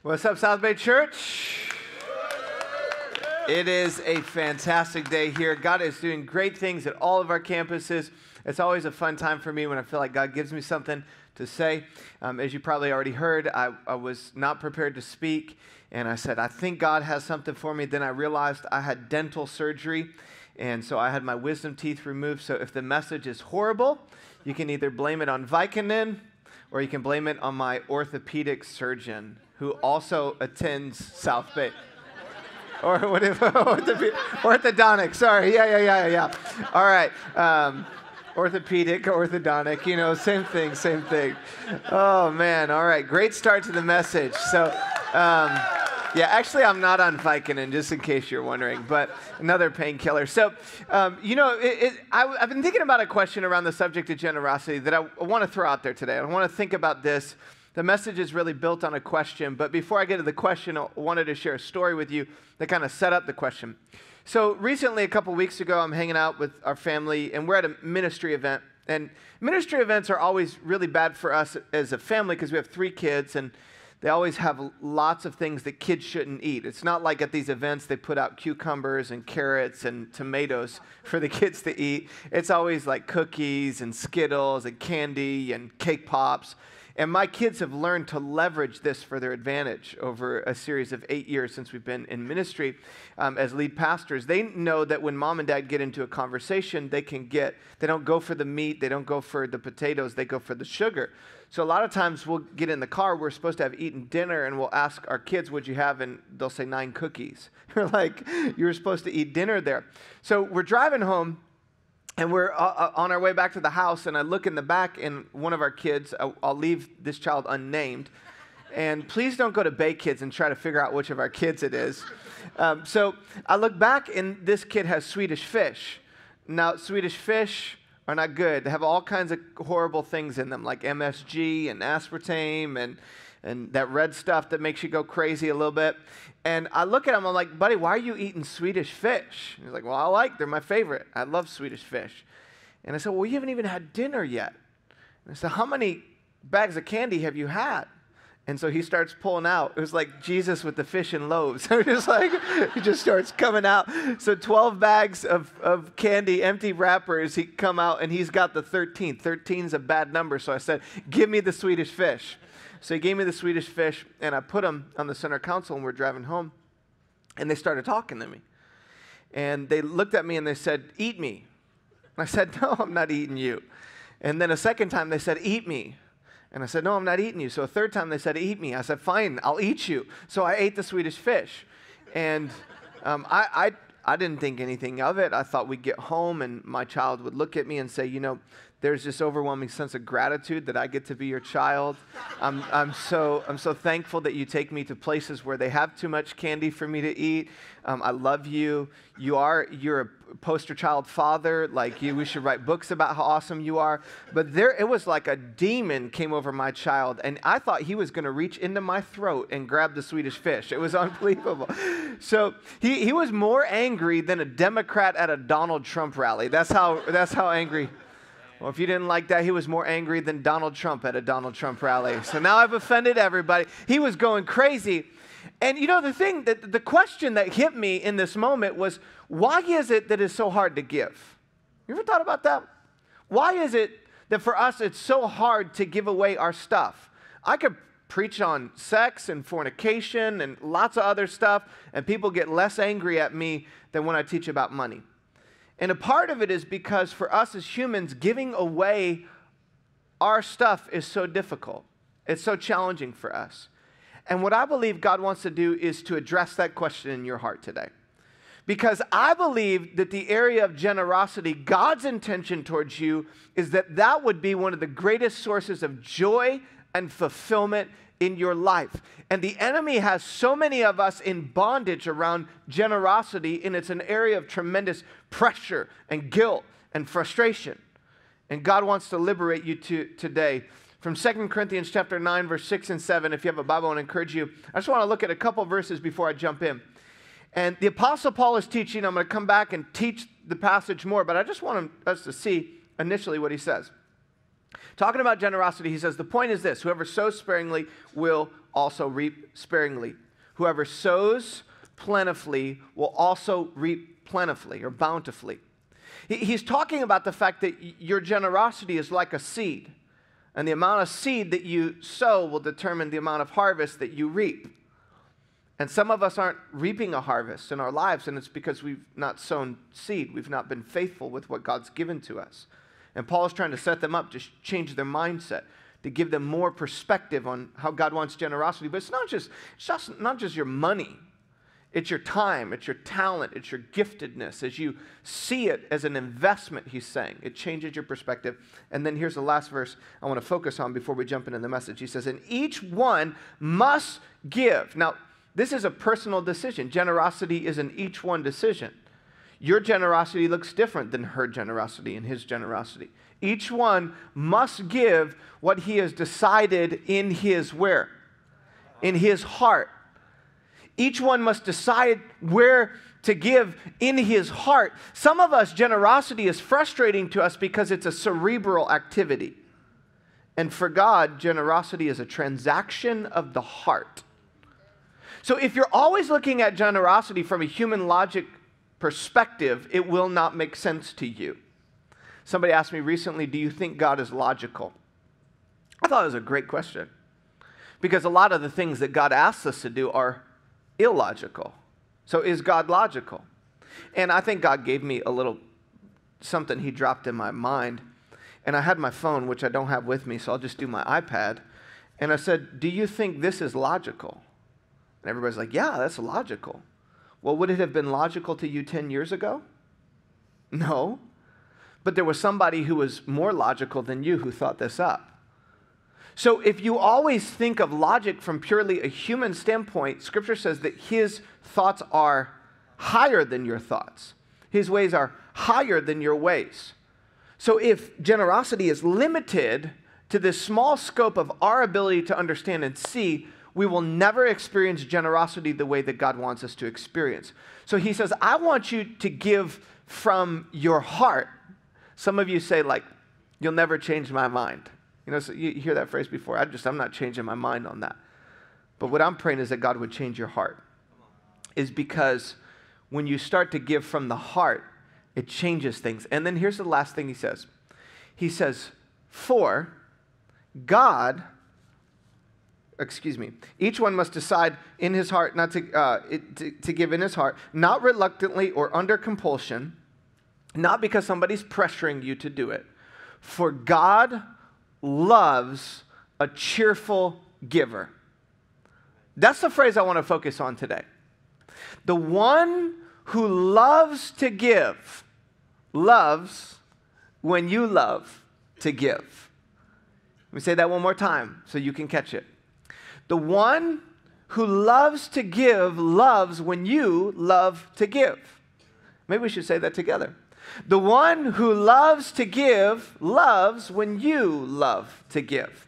What's up, South Bay Church? It is a fantastic day here. God is doing great things at all of our campuses. It's always a fun time for me when I feel like God gives me something to say. As you probably already heard, I was not prepared to speak, and I said, I think God has something for me. Then I realized I had dental surgery, and so I had my wisdom teeth removed. So if the message is horrible, you can either blame it on Vicodin, or you can blame it on my orthopedic surgeon, who also attends South Bay. Or what if, orthodontic, sorry, yeah. All right, orthopedic, orthodontic, same thing. Oh, man, all right, great start to the message. So, actually, I'm not on Vicodin, just in case you're wondering, but another painkiller. So, I've been thinking about a question around the subject of generosity that I want to throw out there today. I want to think about this. The message is really built on a question, but before I get to the question, I wanted to share a story with you that kind of set up the question. So recently, a couple weeks ago, I'm hanging out with our family, and we're at a ministry event. And ministry events are always really bad for us as a family because we have 3 kids, and they always have lots of things that kids shouldn't eat. It's not like at these events they put out cucumbers and carrots and tomatoes for the kids to eat. It's always like cookies and Skittles and candy and cake pops. And my kids have learned to leverage this for their advantage over a series of 8 years since we've been in ministry as lead pastors. They know that when mom and dad get into a conversation, they don't go for the meat, they don't go for the potatoes, they go for the sugar. So a lot of times we'll get in the car, we're supposed to have eaten dinner, and we'll ask our kids, what'd you have? And they'll say 9 cookies. We're like, you were supposed to eat dinner there. So we're driving home, and we're on our way back to the house, and I look in the back, and one of our kids, I'll leave this child unnamed, and please don't go to Bay Kids and try to figure out which of our kids it is. So I look back, and this kid has Swedish fish. Now, Swedish fish are not good. They have all kinds of horrible things in them, like MSG and aspartame and that red stuff that makes you go crazy a little bit. And I look at him, I'm like, buddy, why are you eating Swedish fish? And he's like, well, they're my favorite. I love Swedish fish. And I said, well, you haven't even had dinner yet. And I said, how many bags of candy have you had? And so he starts pulling out. It was like Jesus with the fish and loaves. He just starts coming out. So 12 bags of candy, empty wrappers, he come out, and he's got the 13th. 13's a bad number, so I said, give me the Swedish fish. So he gave me the Swedish fish, and I put them on the center console, and we're driving home. And they started talking to me. And they looked at me, and they said, eat me. And I said, no, I'm not eating you. And then a second time, they said, eat me. And I said, no, I'm not eating you. So a third time, they said, eat me. I said, fine, I'll eat you. So I ate the Swedish fish. And I didn't think anything of it. I thought we'd get home, and my child would look at me and say, there's this overwhelming sense of gratitude that I get to be your child. I'm so thankful that you take me to places where they have too much candy for me to eat. I love you. You're a poster child father. Like we should write books about how awesome you are. But it was like a demon came over my child, and I thought he was going to reach into my throat and grab the Swedish fish. It was unbelievable. So he was more angry than a Democrat at a Donald Trump rally. That's how angry. Well, if you didn't like that, he was more angry than Donald Trump at a Donald Trump rally. So now I've offended everybody. He was going crazy. And the question that hit me in this moment was, why is it that it's so hard to give? You ever thought about that? Why is it that for us it's so hard to give away our stuff? I could preach on sex and fornication and lots of other stuff, and people get less angry at me than when I teach about money. And a part of it is because for us as humans, giving away our stuff is so difficult. It's so challenging for us. And what I believe God wants to do is to address that question in your heart today. Because I believe that the area of generosity, God's intention towards you is that would be one of the greatest sources of joy and fulfillment in your life. And the enemy has so many of us in bondage around generosity, and it's an area of tremendous pressure and guilt and frustration. And God wants to liberate you today. From 2 Corinthians chapter 9, verse 6 and 7, if you have a Bible, I want to encourage you. I just want to look at a couple verses before I jump in. And the Apostle Paul is teaching. I'm going to come back and teach the passage more, but I just want us to see initially what he says. Talking about generosity, he says, the point is this: whoever sows sparingly will also reap sparingly. Whoever sows plentifully will also reap plentifully or bountifully. He's talking about the fact that your generosity is like a seed, and the amount of seed that you sow will determine the amount of harvest that you reap. And some of us aren't reaping a harvest in our lives, and it's because we've not sown seed. We've not been faithful with what God's given to us. And Paul is trying to set them up to change their mindset, to give them more perspective on how God wants generosity. But it's not just your money. It's your time, it's your talent, it's your giftedness. As you see it as an investment, he's saying, it changes your perspective. And then here's the last verse I want to focus on before we jump into the message. He says, and each one must give. Now, this is a personal decision. Generosity is an each one decision. Your generosity looks different than her generosity and his generosity. Each one must give what he has decided in his where? In his heart. Each one must decide where to give in his heart. Some of us, generosity is frustrating to us because it's a cerebral activity. And for God, generosity is a transaction of the heart. So if you're always looking at generosity from a human logic perspective, it will not make sense to you. Somebody asked me recently, do you think God is logical? I thought it was a great question, because a lot of the things that God asks us to do are illogical. So is God logical? And I think God gave me a little something he dropped in my mind. And I had my phone, which I don't have with me, so I'll just do my iPad. And I said, do you think this is logical? And everybody's like, yeah, that's logical. Well, would it have been logical to you 10 years ago? No. But there was somebody who was more logical than you who thought this up. So if you always think of logic from purely a human standpoint, Scripture says that his thoughts are higher than your thoughts. His ways are higher than your ways. So if generosity is limited to this small scope of our ability to understand and see, we will never experience generosity the way that God wants us to experience. So he says, I want you to give from your heart. Some of you say, like, you'll never change my mind. You know, so you hear that phrase before. I'm not changing my mind on that. But what I'm praying is that God would change your heart. Is because when you start to give from the heart, it changes things. And then here's the last thing he says. He says, for God, each one must decide in his heart not to give in his heart, not reluctantly or under compulsion, not because somebody's pressuring you to do it. For God loves a cheerful giver. That's the phrase I want to focus on today. The one who loves to give loves when you love to give. Let me say that one more time so you can catch it. The one who loves to give loves when you love to give. Maybe we should say that together. The one who loves to give loves when you love to give.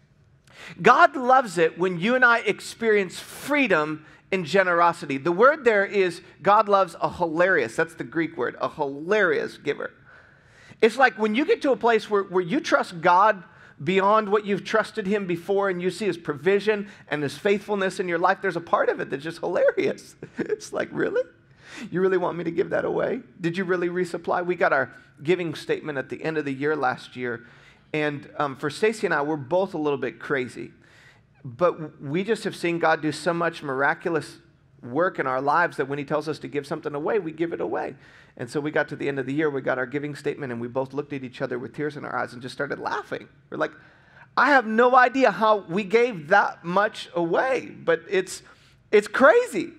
God loves it when you and I experience freedom in generosity. The word there is God loves a hilarious, that's the Greek word, a hilarious giver. It's like when you get to a place where you trust God beyond what you've trusted him before, and you see his provision and his faithfulness in your life, there's a part of it that's just hilarious. It's like, really? You really want me to give that away? Did you really resupply? We got our giving statement at the end of the year last year. And for Stacy and I, we're both a little bit crazy. But we just have seen God do so much miraculous work in our lives that when he tells us to give something away, we give it away. And so we got to the end of the year, we got our giving statement, and we both looked at each other with tears in our eyes and just started laughing. We're like, I have no idea how we gave that much away, but it's crazy.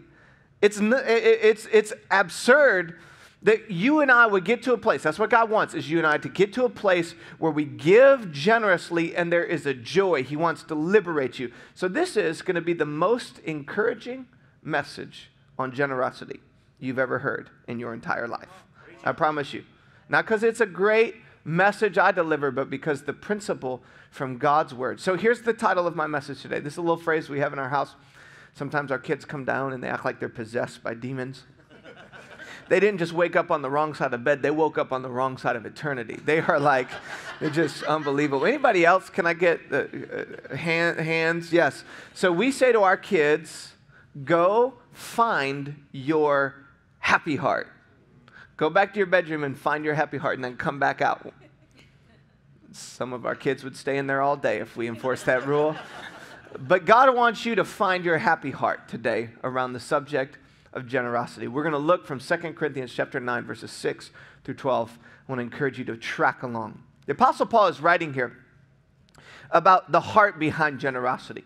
It's absurd that you and I would get to a place, that's what God wants, is you and I to get to a place where we give generously and there is a joy. He wants to liberate you. So this is going to be the most encouraging message on generosity you've ever heard in your entire life. I promise you. Not because it's a great message I deliver, but because the principle from God's word. So here's the title of my message today. This is a little phrase we have in our house. Sometimes our kids come down and they act like they're possessed by demons. they didn't just wake up on the wrong side of bed, they woke up on the wrong side of eternity. They are like, they're just unbelievable. Anybody else? Can I get hands? Yes. So we say to our kids, go find your happy heart. Go back to your bedroom and find your happy heart and then come back out. Some of our kids would stay in there all day if we enforced that rule. But God wants you to find your happy heart today around the subject of generosity. We're going to look from 2 Corinthians chapter 9, verses 6 through 12. I want to encourage you to track along. The Apostle Paul is writing here about the heart behind generosity.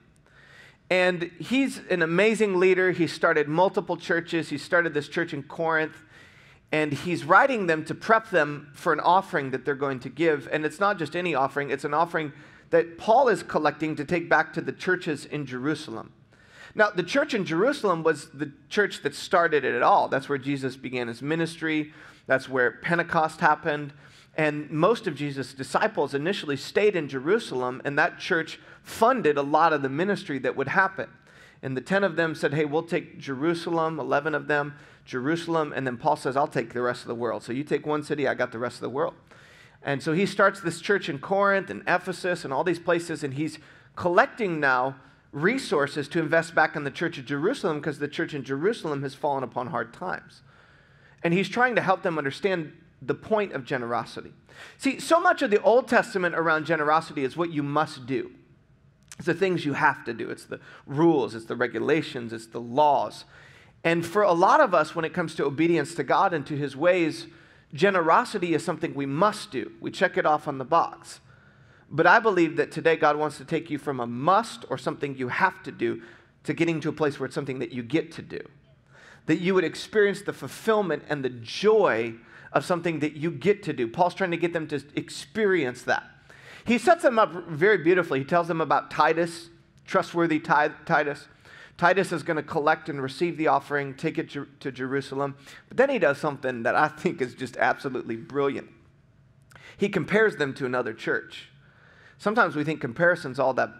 And he's an amazing leader. He started multiple churches. He started this church in Corinth. And he's writing them to prep them for an offering that they're going to give. And it's not just any offering. It's an offering that Paul is collecting to take back to the churches in Jerusalem. Now, the church in Jerusalem was the church that started it all. That's where Jesus began his ministry. That's where Pentecost happened. And most of Jesus' disciples initially stayed in Jerusalem, and that church funded a lot of the ministry that would happen. And the 10 of them said, hey, we'll take Jerusalem, 11 of them, Jerusalem, and then Paul says, I'll take the rest of the world. So you take one city, I got the rest of the world. And so he starts this church in Corinth and Ephesus and all these places, and he's collecting now resources to invest back in the church of Jerusalem because the church in Jerusalem has fallen upon hard times. And he's trying to help them understand the point of generosity. See, so much of the Old Testament around generosity is what you must do. It's the things you have to do. It's the rules, it's the regulations, it's the laws. And for a lot of us, when it comes to obedience to God and to his ways, generosity is something we must do. We check it off on the box. But I believe that today God wants to take you from a must or something you have to do to getting to a place where it's something that you get to do. That you would experience the fulfillment and the joy of something that you get to do. Paul's trying to get them to experience that. He sets them up very beautifully. He tells them about Titus, trustworthy Titus. Titus is going to collect and receive the offering, take it to Jerusalem. But then he does something that I think is just absolutely brilliant. He compares them to another church. Sometimes we think comparison's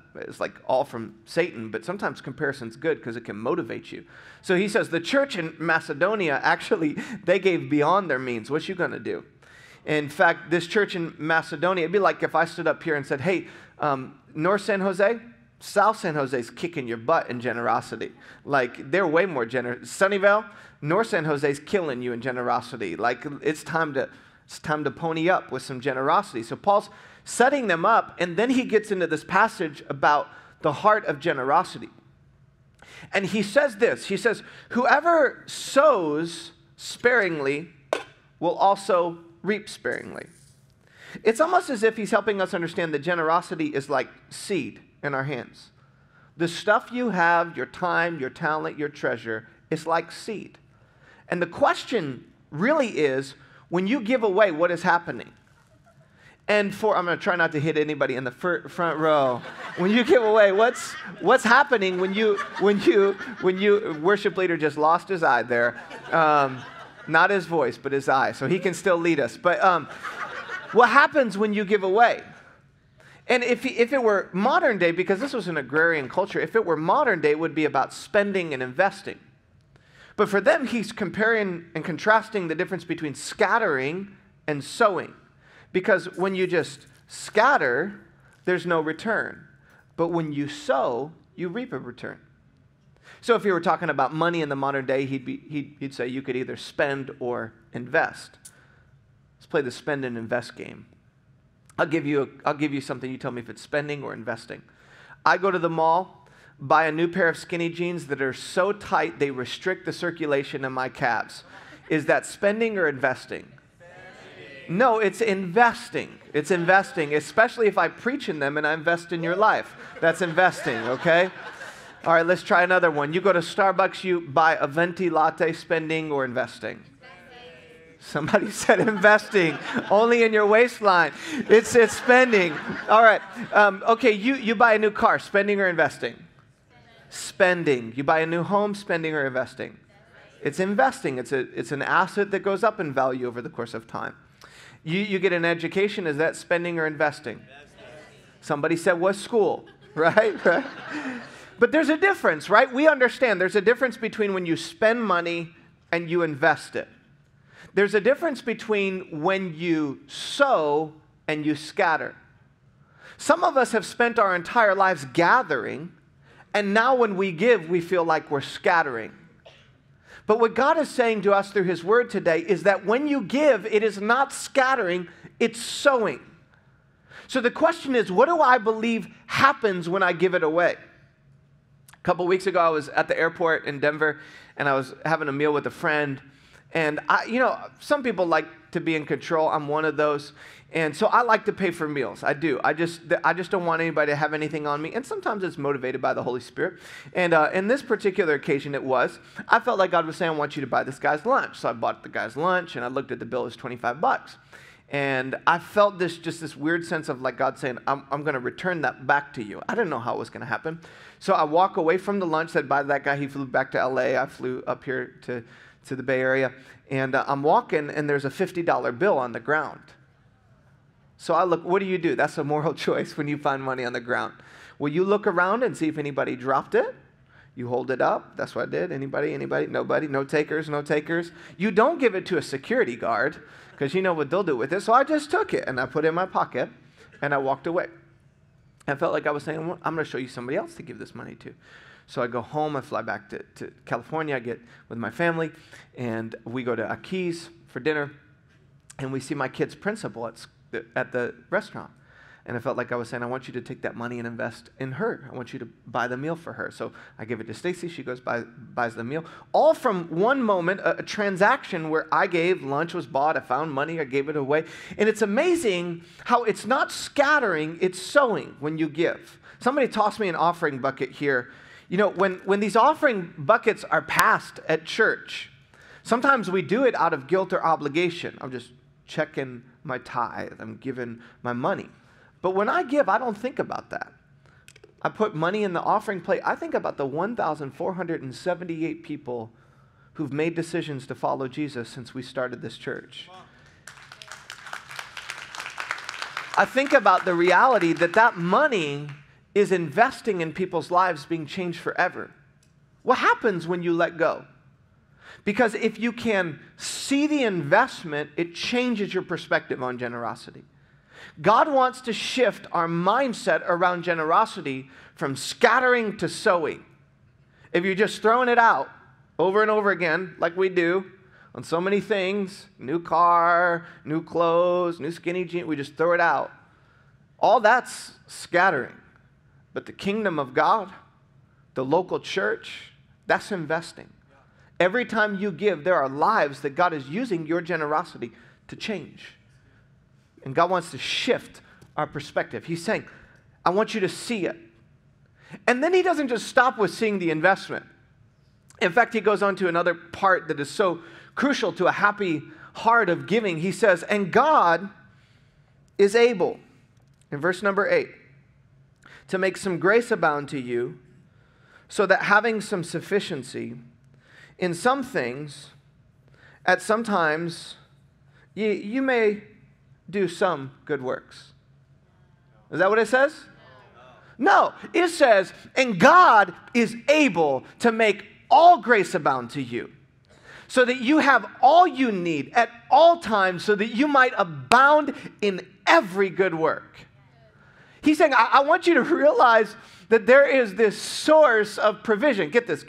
all from Satan, but sometimes comparison's good because it can motivate you. So he says the church in Macedonia, actually, they gave beyond their means. What you going to do? In fact, this church in Macedonia, it'd be like if I stood up here and said, hey, North San Jose, South San Jose's kicking your butt in generosity. Like, they're way more generous. Sunnyvale, North San Jose's killing you in generosity. Like, it's time to pony up with some generosity. So Paul's setting them up, and then he gets into this passage about the heart of generosity. And he says this, he says, whoever sows sparingly will also reap sparingly. It's almost as if he's helping us understand that generosity is like seed in our hands. The stuff you have, your time, your talent, your treasure, is like seed. And the question really is, when you give away, what is happening? And I'm going to try not to hit anybody in the front row. When you give away, what's happening when you worship leader just lost his eye there, not his voice, but his eye, so he can still lead us. But what happens when you give away? And if it were modern day, because this was an agrarian culture, if it were modern day, it would be about spending and investing. But for them, he's comparing and contrasting the difference between scattering and sowing. Because when you just scatter, there's no return. But when you sow, you reap a return. So if you were talking about money in the modern day, he'd say you could either spend or invest. Let's play the spend and invest game. I'll give you something. You tell me if it's spending or investing. I go to the mall, buy a new pair of skinny jeans that are so tight they restrict the circulation in my calves. Is that spending or investing? No, it's investing. It's investing, especially if I preach in them and I invest in your life. That's investing, okay? All right, let's try another one. You go to Starbucks, you buy a venti latte, spending or investing? Somebody said investing, only in your waistline. It's spending. All right, okay, you buy a new car, spending or investing? Spending. You buy a new home, spending or investing? It's investing. It's an asset that goes up in value over the course of time. You get an education, is that spending or investing? Somebody said, what school? Right? But there's a difference, right? We understand there's a difference between when you spend money and you invest it. There's a difference between when you sow and you scatter. Some of us have spent our entire lives gathering, and now when we give, we feel like we're scattering. But what God is saying to us through His Word today is that when you give, it is not scattering, it's sowing. So the question is, what do I believe happens when I give it away? A couple weeks ago, I was at the airport in Denver, and I was having a meal with a friend. And some people like to be in control. I'm one of those. And so I like to pay for meals. I do. I just don't want anybody to have anything on me. And sometimes it's motivated by the Holy Spirit. And in this particular occasion, I felt like God was saying, I want you to buy this guy's lunch. So I bought the guy's lunch, and I looked at the bill. It was $25. And I felt this weird sense of like God saying, I'm going to return that back to you. I didn't know how it was going to happen. So I walk away from the lunch, said bye to that guy. He flew back to L.A. I flew up here to the Bay Area. And I'm walking, and there's a $50 bill on the ground. So I look, what do? That's a moral choice when you find money on the ground. Well, you look around and see if anybody dropped it. You hold it up. That's what I did. Anybody? Nobody? No takers? You don't give it to a security guard because you know what they'll do with it. So I just took it, and I put it in my pocket, and I walked away. I felt like I was saying, well, I'm going to show you somebody else to give this money to. So I go home, I fly back to California, I get with my family, and we go to Keys for dinner, and we see my kid's principal at the restaurant. And I felt like I was saying, I want you to take that money and invest in her. I want you to buy the meal for her. So I give it to Stacy, she goes, buys the meal. All from one moment, a transaction where I gave, lunch was bought, I found money, I gave it away. And it's amazing how it's not scattering, it's sowing when you give. Somebody tossed me an offering bucket here. You know, when these offering buckets are passed at church, sometimes we do it out of guilt or obligation. I'm just checking my tithe. I'm giving my money. But when I give, I don't think about that. I put money in the offering plate. I think about the 1,478 people who've made decisions to follow Jesus since we started this church. I think about the reality that money is investing in people's lives being changed forever. What happens when you let go? Because if you can see the investment, it changes your perspective on generosity. God wants to shift our mindset around generosity from scattering to sowing. If you're just throwing it out over and over again, like we do on so many things, new car, new clothes, new skinny jeans, we just throw it out. All that's scattering. But the kingdom of God, the local church, that's investing. Every time you give, there are lives that God is using your generosity to change. And God wants to shift our perspective. He's saying, I want you to see it. And then He doesn't just stop with seeing the investment. In fact, He goes on to another part that is so crucial to a happy heart of giving. He says, and God is able, in verse number 8, to make some grace abound to you, so that having some sufficiency in some things, at some times, you may do some good works. Is that what it says? No, it says, and God is able to make all grace abound to you, so that you have all you need at all times, so that you might abound in every good work. He's saying, I want you to realize that there is this source of provision. Get this.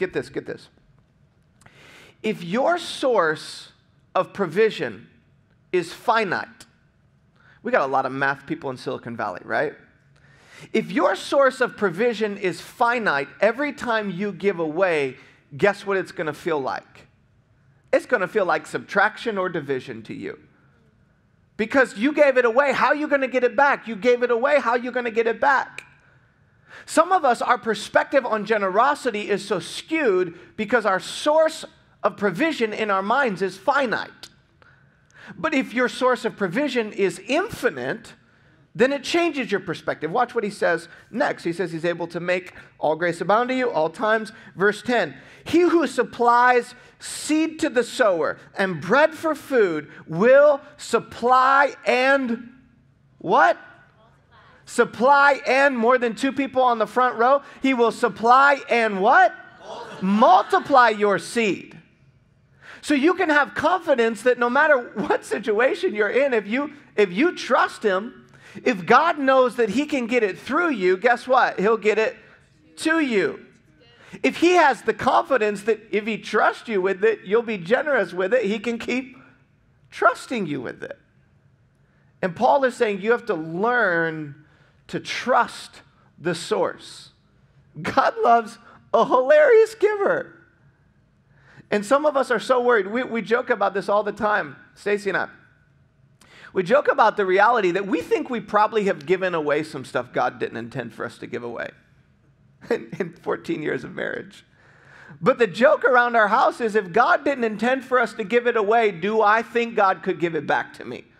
If your source of provision is finite, we got a lot of math people in Silicon Valley, right? If your source of provision is finite, every time you give away, guess what it's going to feel like? It's going to feel like subtraction or division to you. Because you gave it away, how are you going to get it back? You gave it away, how are you going to get it back? Some of us, our perspective on generosity is so skewed because our source of provision in our minds is finite. But if your source of provision is infinite, then it changes your perspective. Watch what he says next. He says he's able to make all grace abound to you all times. Verse 10, he who supplies seed to the sower and bread for food will supply and what? Supply and, more than two people on the front row, he will supply and what? Multiply your seed. So you can have confidence that no matter what situation you're in, if you trust him, if God knows that he can get it through you, guess what? He'll get it to you. If he has the confidence that if he trusts you with it, you'll be generous with it, he can keep trusting you with it. And Paul is saying you have to learn to trust the source. God loves a hilarious giver. And some of us are so worried. We joke about this all the time, Stacy and I. We joke about the reality that we think we probably have given away some stuff God didn't intend for us to give away in 14 years of marriage. But the joke around our house is if God didn't intend for us to give it away, do I think God could give it back to me?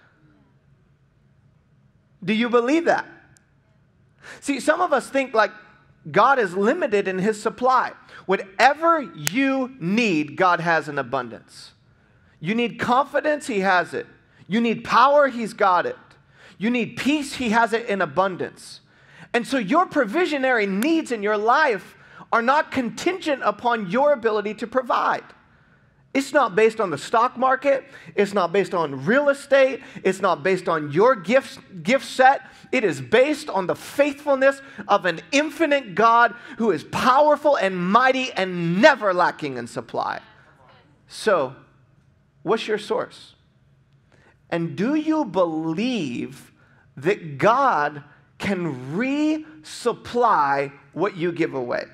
Do you believe that? See, some of us think like God is limited in his supply. Whatever you need, God has in abundance. You need confidence, he has it. You need power, he's got it. You need peace, he has it in abundance. And so your provisionary needs in your life are not contingent upon your ability to provide. It's not based on the stock market. It's not based on real estate. It's not based on your gift set. It is based on the faithfulness of an infinite God who is powerful and mighty and never lacking in supply. So, what's your source? And do you believe that God can resupply what you give away?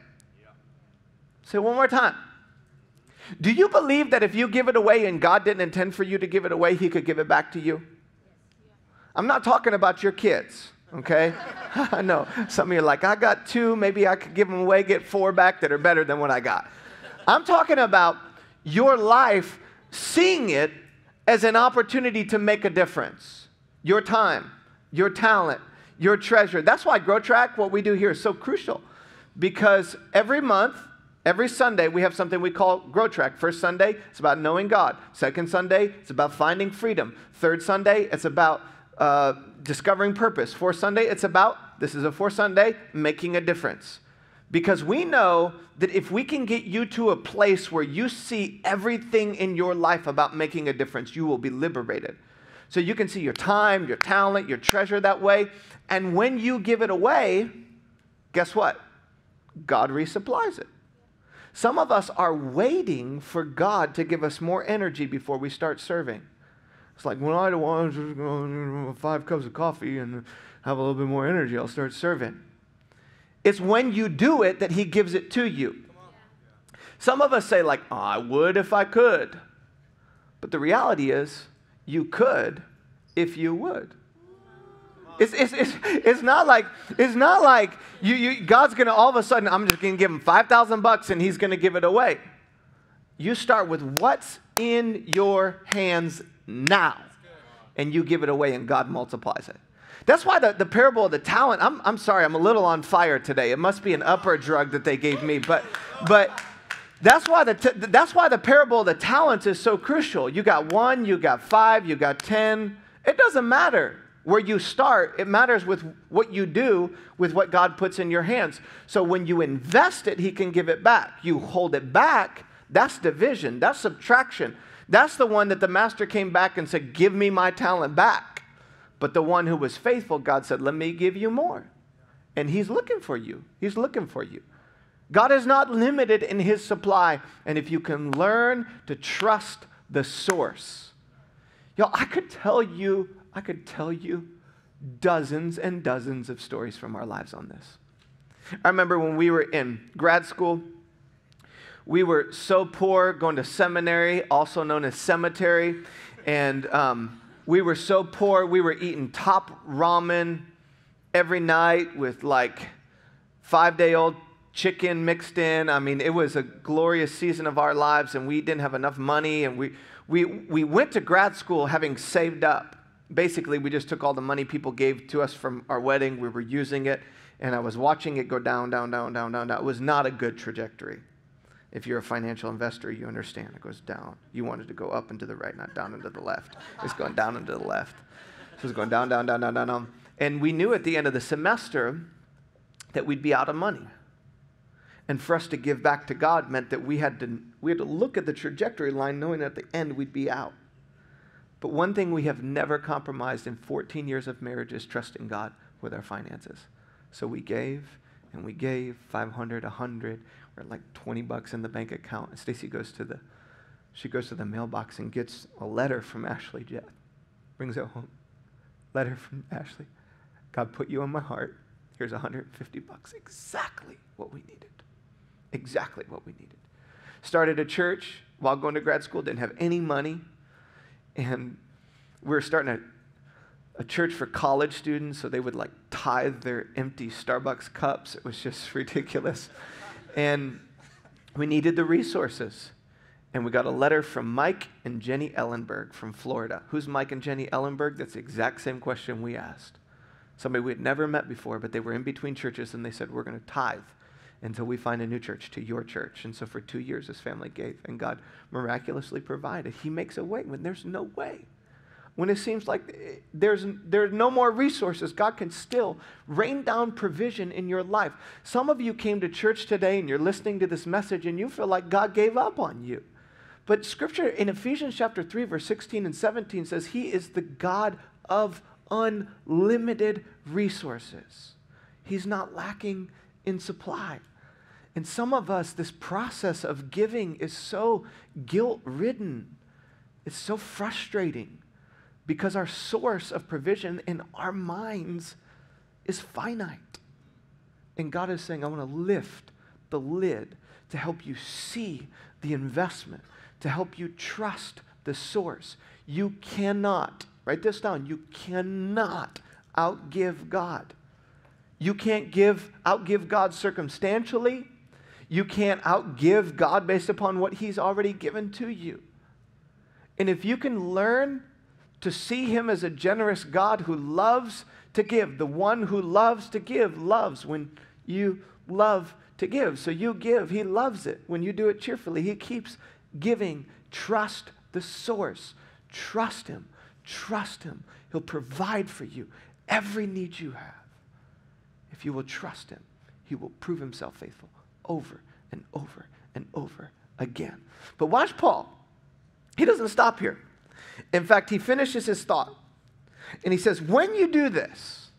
Say it one more time. Do you believe that if you give it away and God didn't intend for you to give it away, he could give it back to you? I'm not talking about your kids, okay? I know. Some of you are like, I got 2, maybe I could give them away, get 4 back that are better than what I got. I'm talking about your life seeing it as an opportunity to make a difference. Your time, your talent, your treasure. That's why Grow Track, what we do here, is so crucial. Because every month, every Sunday, we have something we call Grow Track. First Sunday, it's about knowing God. Second Sunday, it's about finding freedom. Third Sunday, it's about discovering purpose. Fourth Sunday, it's about, this is a fourth Sunday, making a difference. Because we know that if we can get you to a place where you see everything in your life about making a difference, you will be liberated. So you can see your time, your talent, your treasure that way. And when you give it away, guess what? God resupplies it. Some of us are waiting for God to give us more energy before we start serving. It's like, when I want to go 5 cups of coffee and have a little bit more energy, I'll start serving. It's when you do it that he gives it to you. Some of us say like, oh, I would if I could. But the reality is, you could if you would. It's not like God's going to all of a sudden, I'm just going to give him $5,000 and he's going to give it away. You start with what's in your hands now, and you give it away and God multiplies it. That's why the parable of the talent, I'm sorry, I'm a little on fire today. It must be an upper drug that they gave me, but that's why the parable of the talents is so crucial. You got 1, you got 5, you got 10. It doesn't matter where you start. It matters with what you do with what God puts in your hands. So when you invest it, he can give it back. You hold it back, that's division, that's subtraction. That's the one that the master came back and said, give me my talent back. But the one who was faithful, God said, let me give you more. And he's looking for you. He's looking for you. God is not limited in his supply. And if you can learn to trust the source. Y'all, I could tell you dozens and dozens of stories from our lives on this. I remember when we were in grad school, we were so poor, going to seminary, also known as cemetery, and we were so poor, we were eating top ramen every night with like 5-day-old chicken mixed in. I mean, it was a glorious season of our lives, and we didn't have enough money, and we went to grad school having saved up. Basically, we just took all the money people gave to us from our wedding. We were using it, and I was watching it go down, down, down, down, down, down. It was not a good trajectory. If you're a financial investor, you understand. It goes down. You want it to go up and to the right, not down and to the left. It's going down and to the left. So it's going down, down, down, down, down, down. And we knew at the end of the semester that we'd be out of money. And for us to give back to God meant that we had to look at the trajectory line knowing at the end we'd be out. But one thing we have never compromised in 14 years of marriage is trusting God with our finances. So we gave, and we gave 500, 100. We're at like $20 in the bank account. And Stacy goes to the mailbox and gets a letter from Ashley Jett. Brings it home. Letter from Ashley. God put you on my heart. Here's $150. Exactly what we needed. Exactly what we needed. Started a church while going to grad school. Didn't have any money. And we were starting a church for college students, so they would like tithe their empty Starbucks cups. It was just ridiculous. And we needed the resources. And we got a letter from Mike and Jenny Ellenberg from Florida. Who's Mike and Jenny Ellenberg? That's the exact same question we asked. Somebody we had never met before, but they were in between churches, and they said, we're going to tithe until we find a new church to your church. And so for 2 years, this family gave, and God miraculously provided. He makes a way when there's no way. When it seems like there's no more resources, God can still rain down provision in your life. Some of you came to church today, and you're listening to this message, and you feel like God gave up on you. But Scripture in Ephesians chapter 3, verse 16 and 17 says He is the God of unlimited resources. He's not lacking in supply. And some of us, this process of giving is so guilt-ridden. It's so frustrating because our source of provision in our minds is finite. And God is saying, I want to lift the lid to help you see the investment, to help you trust the source. You cannot, write this down, you cannot outgive God. You can't outgive God circumstantially. You can't outgive God based upon what He's already given to you. And if you can learn to see Him as a generous God who loves to give, the one who loves to give loves when you love to give. So you give, He loves it. When you do it cheerfully, He keeps giving. Trust the source. Trust Him. Trust Him. He'll provide for you every need you have. If you will trust Him, He will prove Himself faithful over and over and over again. But watch Paul. He doesn't stop here. In fact, he finishes his thought. And he says, when you do this,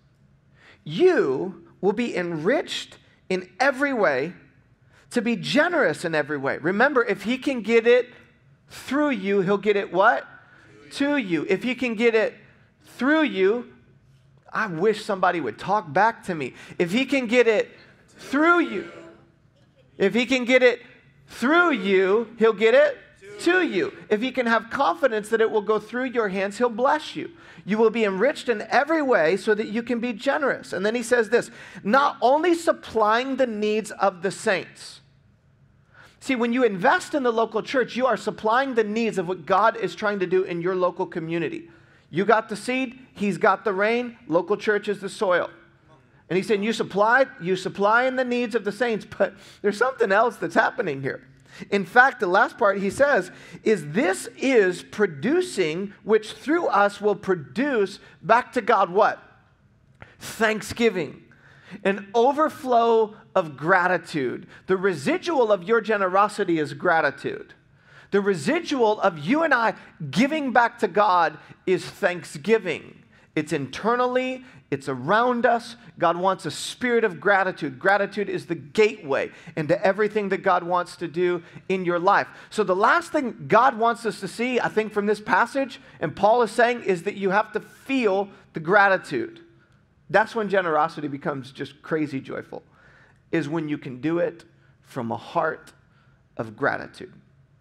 you will be enriched in every way, to be generous in every way. Remember, if He can get it through you, He'll get it what? To you. If He can get it through you, I wish somebody would talk back to me. If He can get it through you, if He can get it through you, He'll get it to you. If He can have confidence that it will go through your hands, He'll bless you. You will be enriched in every way so that you can be generous. And then he says this, not only supplying the needs of the saints. See, when you invest in the local church, you are supplying the needs of what God is trying to do in your local community. You got the seed, He's got the rain, local church is the soil. And He's saying you supply in the needs of the saints, but there's something else that's happening here. In fact, the last part he says is this is producing, which through us will produce back to God what? Thanksgiving. An overflow of gratitude. The residual of your generosity is gratitude. The residual of you and I giving back to God is thanksgiving. It's internally, it's around us. God wants a spirit of gratitude. Gratitude is the gateway into everything that God wants to do in your life. So the last thing God wants us to see, I think, from this passage, and Paul is saying, is that you have to feel the gratitude. That's when generosity becomes just crazy joyful, is when you can do it from a heart of gratitude.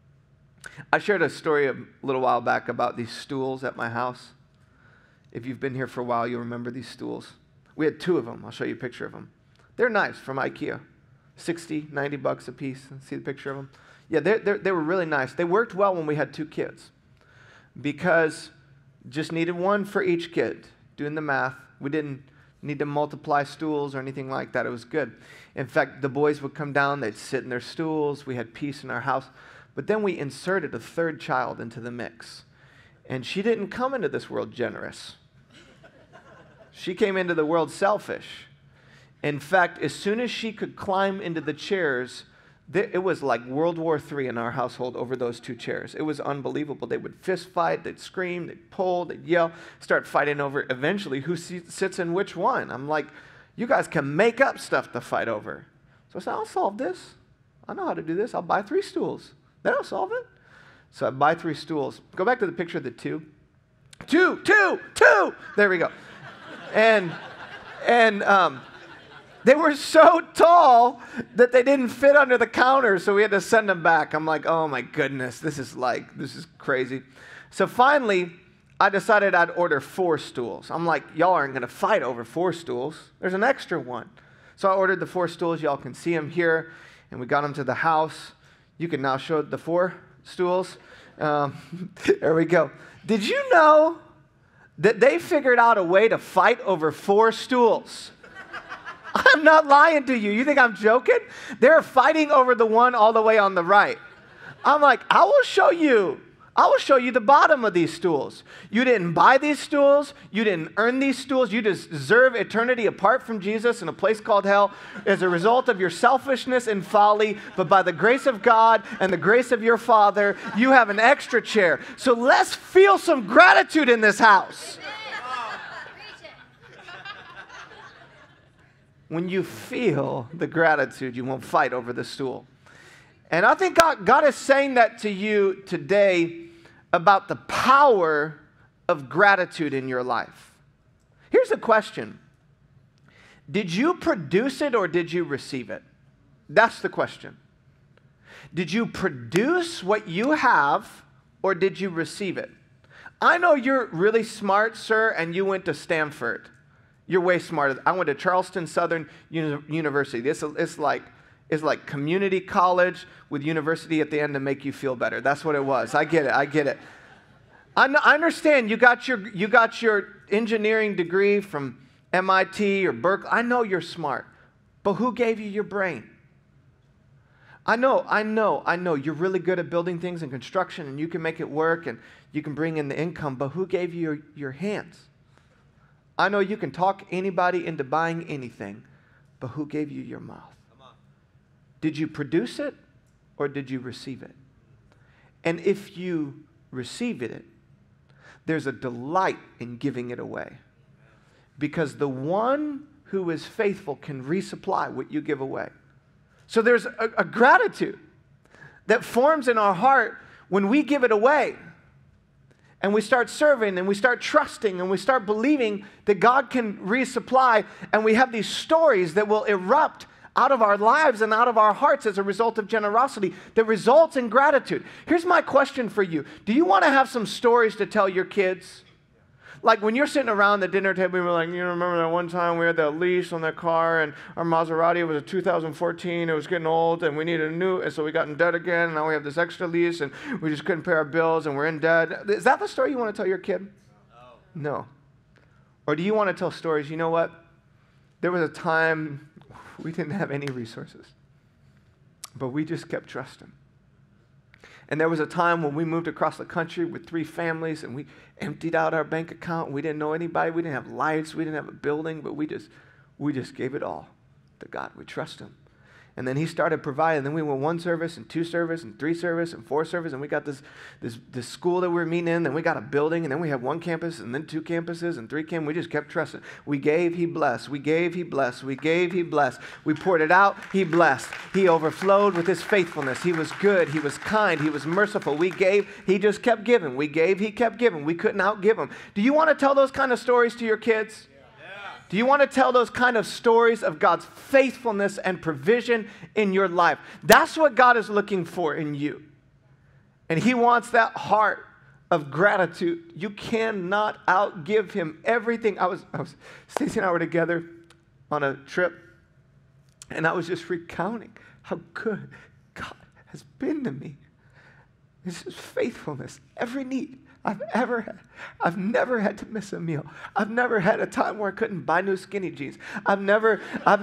I shared a story a little while back about these stools at my house. If you've been here for a while, you'll remember these stools. We had 2 of them. I'll show you a picture of them. They're nice, from IKEA. $60, $90 a piece. See the picture of them? Yeah, they were really nice. They worked well when we had 2 kids because just needed one for each kid. Doing the math, we didn't need to multiply stools or anything like that. It was good. In fact, the boys would come down. They'd sit in their stools. We had peace in our house. But then we inserted a 3rd child into the mix. And she didn't come into this world generous. She came into the world selfish. In fact, as soon as she could climb into the chairs, it was like World War III in our household over those 2 chairs. It was unbelievable. They would fist fight, they'd scream, they'd pull, they'd yell, start fighting over eventually who sits in which one. I'm like, you guys can make up stuff to fight over. So I said, I'll solve this. I know how to do this. I'll buy 3 stools. That'll solve it. So I buy 3 stools. Go back to the picture of the 2. 2. There we go. And they were so tall that they didn't fit under the counter, so we had to send them back. I'm like, oh my goodness, this is crazy. So finally, I decided I'd order 4 stools. I'm like, y'all aren't going to fight over 4 stools. There's an extra one. So I ordered the 4 stools. Y'all can see them here, and we got them to the house. You can now show the 4 stools. There we go. Did you know that they figured out a way to fight over 4 stools? I'm not lying to you. You think I'm joking? They're fighting over the one all the way on the right. I'm like, I will show you the bottom of these stools. You didn't buy these stools. You didn't earn these stools. You deserve eternity apart from Jesus in a place called hell as a result of your selfishness and folly. But by the grace of God and the grace of your Father, you have an extra chair. So let's feel some gratitude in this house. When you feel the gratitude, you won't fight over the stool. And I think God is saying that to you today about the power of gratitude in your life. Here's the question. Did you produce it or did you receive it? That's the question. Did you produce what you have or did you receive it? I know you're really smart, sir, and you went to Stanford. You're way smarter. I went to Charleston Southern University. It's like community college with university at the end to make you feel better. That's what it was. I get it. I understand you got your engineering degree from MIT or Berkeley. I know you're smart. But who gave you your brain? I know. You're really good at building things and construction and you can make it work and you can bring in the income. But who gave you your hands? I know you can talk anybody into buying anything, but who gave you your mouth? Did you produce it or did you receive it? And if you received it, there's a delight in giving it away. Because the one who is faithful can resupply what you give away. So there's a gratitude that forms in our heart when we give it away. And we start serving and we start trusting and we start believing that God can resupply. And we have these stories that will erupt out of our lives and out of our hearts as a result of generosity that results in gratitude. Here's my question for you. Do you want to have some stories to tell your kids? Like when you're sitting around the dinner table, you're like, remember that one time we had that lease on that car and our Maserati was a 2014, it was getting old and we needed a new, and so we got in debt again, and now we have this extra lease and we just couldn't pay our bills and we're in debt. Is that the story you want to tell your kid? No. Or do you want to tell stories, you know what? There was a time we didn't have any resources, but we just kept trusting. And there was a time when we moved across the country with 3 families and we emptied out our bank account. We didn't know anybody. We didn't have lights. We didn't have a building, but we just gave it all to God. We trust him. And then he started providing. Then we went 1 service and 2 service and 3 service and 4 service. And we got this school that we were meeting in. Then we got a building. And then we had 1 campus and then 2 campuses and 3 campuses. We just kept trusting. We gave, he blessed. We gave, he blessed. We gave, he blessed. We poured it out, he blessed. He overflowed with his faithfulness. He was good. He was kind. He was merciful. We gave, he just kept giving. We gave, he kept giving. We couldn't outgive him. Do you want to tell those kind of stories to your kids? Do you want to tell those kind of stories of God's faithfulness and provision in your life? That's what God is looking for in you. And he wants that heart of gratitude. You cannot outgive him everything. Stacey and I were together on a trip, and I was just recounting how good God has been to me. This is faithfulness, every need I've ever had. I've never had to miss a meal. I've never had a time where I couldn't buy new skinny jeans. I've never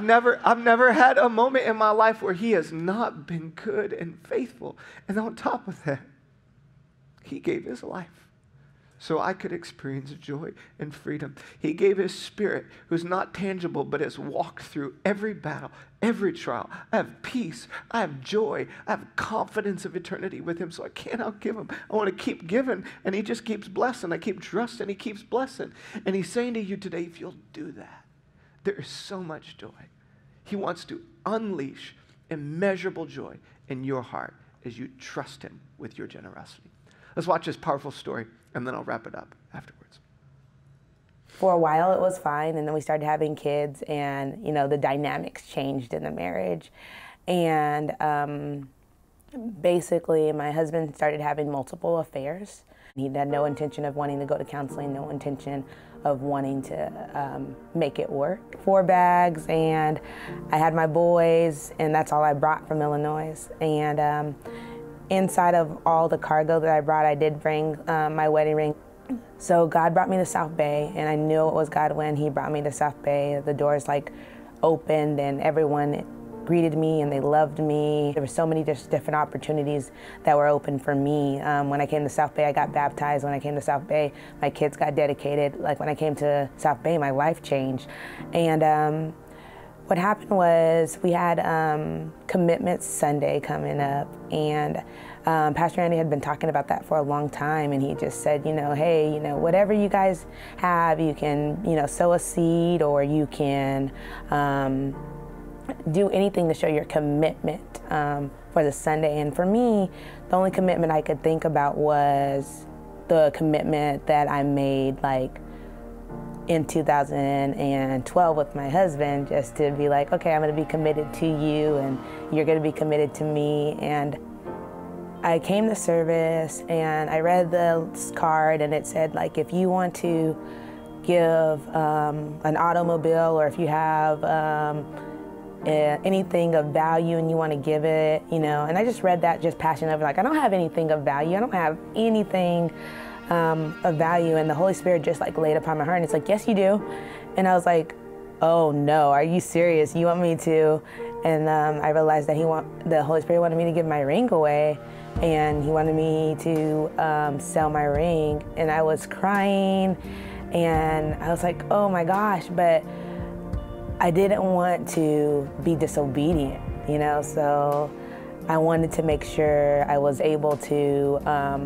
had a moment in my life where he has not been good and faithful. And on top of that, he gave his life so I could experience joy and freedom. He gave his Spirit, who's not tangible, but has walked through every battle, every trial. I have peace. I have joy. I have confidence of eternity with him, so I can't outgive him. I want to keep giving, and he just keeps blessing. I keep trusting. He keeps blessing. And he's saying to you today, if you'll do that, there is so much joy. He wants to unleash immeasurable joy in your heart as you trust him with your generosity. Let's watch this powerful story, and then I'll wrap it up afterwards. For a while it was fine, and then we started having kids, and the dynamics changed in the marriage. And basically my husband started having multiple affairs. He had no intention of wanting to go to counseling, no intention of wanting to make it work. 4 bags, and I had my boys, and that's all I brought from Illinois. And inside of all the cargo that I brought, I did bring my wedding ring. So God brought me to South Bay, and I knew it was God when he brought me to South Bay. The doors opened, and everyone greeted me, and they loved me. There were so many different opportunities that were open for me. When I came to South Bay, I got baptized. When I came to South Bay, my kids got dedicated. Like when I came to South Bay, my life changed. And what happened was we had Commitment Sunday coming up, and Pastor Andy had been talking about that for a long time, and he just said, hey, whatever you guys have, you can, sow a seed, or you can do anything to show your commitment for the Sunday. And for me, the only commitment I could think about was the commitment that I made in 2012 with my husband, just to be like, okay, I'm going to be committed to you, and you're going to be committed to me. And I came to service, and I read the card, and it said, if you want to give an automobile, or if you have anything of value and you want to give it, and I just read that just passionately, I don't have anything of value. I don't have anything of value. And the Holy Spirit just laid upon my heart, and it's like, yes, you do. And I was like, oh no, are you serious? You want me to? And I realized that the Holy Spirit wanted me to give my ring away, and he wanted me to sell my ring. And I was crying, and I was like, oh my gosh, but I didn't want to be disobedient, so I wanted to make sure I was able to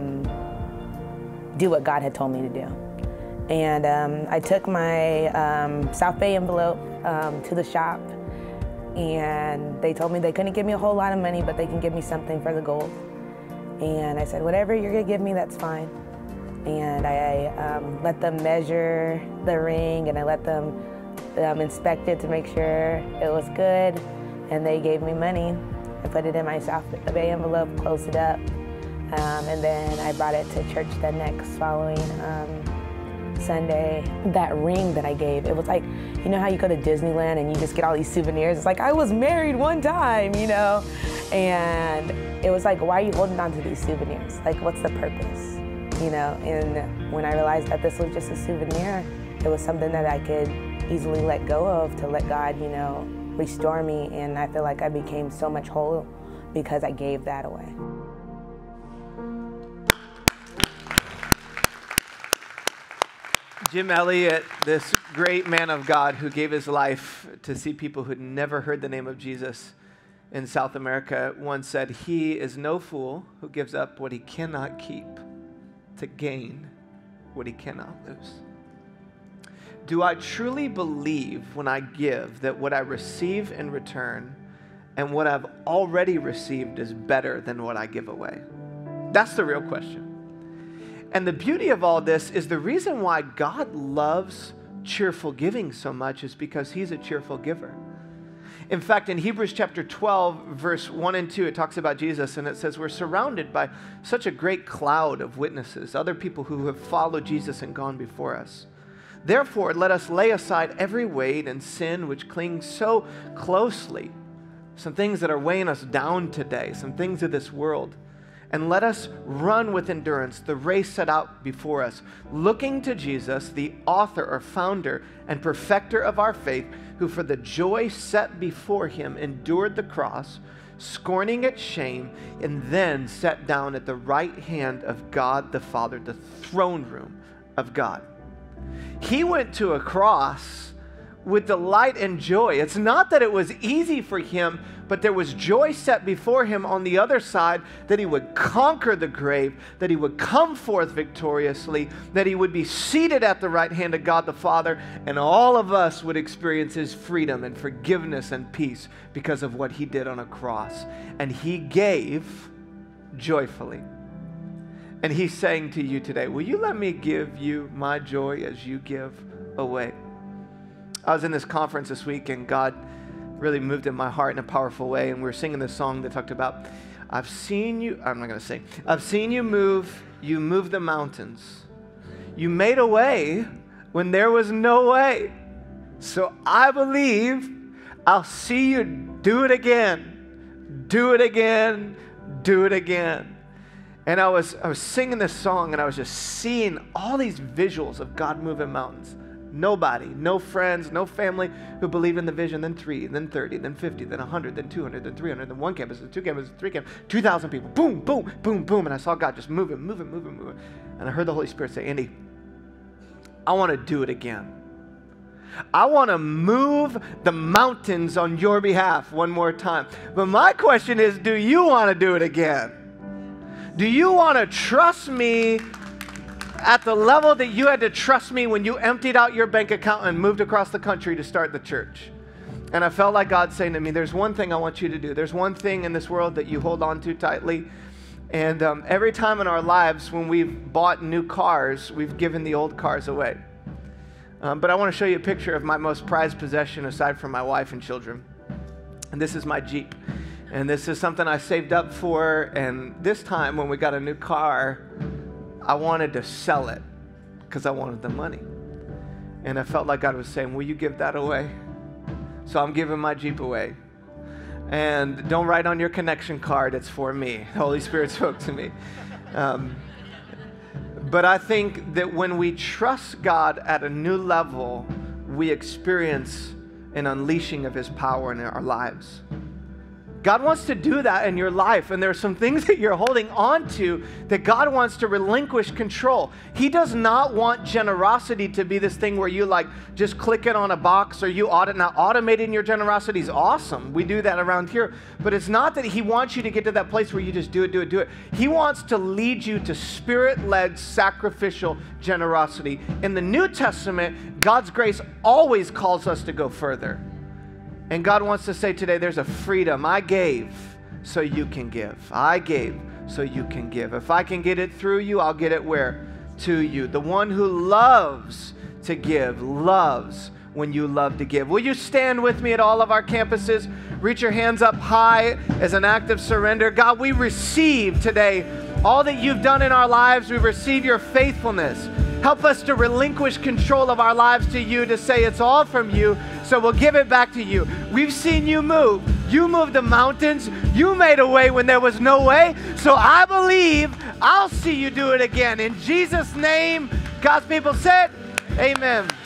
do what God had told me to do. And I took my South Bay envelope to the shop, and they told me they couldn't give me a whole lot of money, but they can give me something for the gold. And I said, whatever you're gonna give me, that's fine. And I let them measure the ring, and I let them inspect it to make sure it was good, and they gave me money. I put it in my South Bay envelope, closed it up, and then I brought it to church the next following Sunday. That ring that I gave, it was like, how you go to Disneyland and you just get all these souvenirs? It's like, I was married one time, and it was like, why are you holding on to these souvenirs? What's the purpose? And when I realized that this was just a souvenir, it was something that I could easily let go of, to let God, restore me. And I feel like I became so much whole because I gave that away. Jim Elliot, this great man of God who gave his life to see people who'd never heard the name of Jesus in South America, once said, he is no fool who gives up what he cannot keep to gain what he cannot lose. Do I truly believe when I give that what I receive in return and what I've already received is better than what I give away? That's the real question. And the beauty of all this is the reason why God loves cheerful giving so much is because he's a cheerful giver. In fact, in Hebrews chapter 12, verse 1 and 2, it talks about Jesus, and it says, we're surrounded by such a great cloud of witnesses, other people who have followed Jesus and gone before us. Therefore, let us lay aside every weight and sin which clings so closely, some things that are weighing us down today, some things of this world, and let us run with endurance the race set out before us, looking to Jesus, the author or founder and perfecter of our faith, who for the joy set before him endured the cross, scorning its shame, and then sat down at the right hand of God the Father, the throne room of God. He went to a cross with delight and joy. It's not that it was easy for him, but there was joy set before him on the other side, that he would conquer the grave, that he would come forth victoriously, that he would be seated at the right hand of God the Father, and all of us would experience his freedom and forgiveness and peace because of what he did on a cross. And he gave joyfully. And he's saying to you today, will you let me give you my joy as you give away? I was in this conference this week, and God really moved in my heart in a powerful way, and we were singing this song that talked about, I've seen you move, you moved the mountains. You made a way when there was no way. So I believe I'll see you do it again, do it again, do it again. And I was singing this song, and I was just seeing all these visuals of God moving mountains. Nobody, no friends, no family who believe in the vision, then 3, then 30, then 50, then 100, then 200, then 300, then 1 campus, then 2 campuses, 3 campuses, 2,000 people. Boom, boom, boom, boom. And I saw God just moving. And I heard the Holy Spirit say, Andy, I want to do it again. I want to move the mountains on your behalf one more time. But my question is, do you want to do it again? Do you want to trust me at the level that you had to trust me when you emptied out your bank account and moved across the country to start the church? And I felt like God saying to me, there's one thing I want you to do. There's one thing in this world that you hold on to tightly. And every time in our lives when we've bought new cars, we've given the old cars away. But I want to show you a picture of my most prized possession aside from my wife and children. And this is my Jeep. And this is something I saved up for. And this time when we got a new car, I wanted to sell it because I wanted the money. And I felt like God was saying, will you give that away? So I'm giving my Jeep away. And don't write on your connection card, it's for me. The Holy Spirit spoke to me. But I think that when we trust God at a new level, we experience an unleashing of his power in our lives. God wants to do that in your life, and there are some things that you're holding on to that God wants to relinquish control. He does not want generosity to be this thing where you like just click it on a box or you audit. Now, automating your generosity is awesome. We do that around here, but it's not that he wants you to get to that place where you just do it. He wants to lead you to spirit-led sacrificial generosity. In the New Testament, God's grace always calls us to go further. And God wants to say today, there's a freedom. I gave so you can give. I gave so you can give. If I can get it through you, I'll get it where? To you. The one who loves to give loves when you love to give. Will you stand with me at all of our campuses? Reach your hands up high as an act of surrender. God, we receive today all that you've done in our lives. We receive your faithfulness. Help us to relinquish control of our lives to you, to say it's all from you, so we'll give it back to you. We've seen you move. You moved the mountains. You made a way when there was no way. So I believe I'll see you do it again. In Jesus' name, God's people said, amen.